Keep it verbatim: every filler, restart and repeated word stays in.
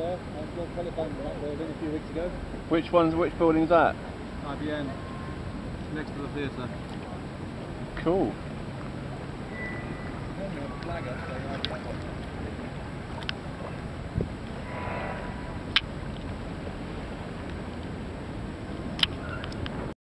there. I got telephone from that building a few weeks ago. Which one's, which building's that? I B N, next to the theatre. Cool. Flag up, so